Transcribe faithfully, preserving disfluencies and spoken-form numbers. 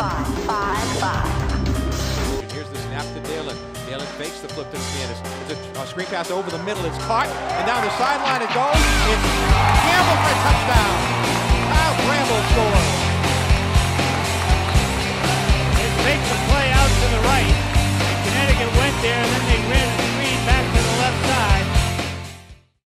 five, five, five. Here's the snap to Dalen. Dalen fakes the flip to McManus. It's a, a screen pass over the middle. It's caught, and down the sideline it goes. It's Campbell for a touchdown. Kyle Bramble scores. It makes the play out to the right. And Connecticut went there, and then they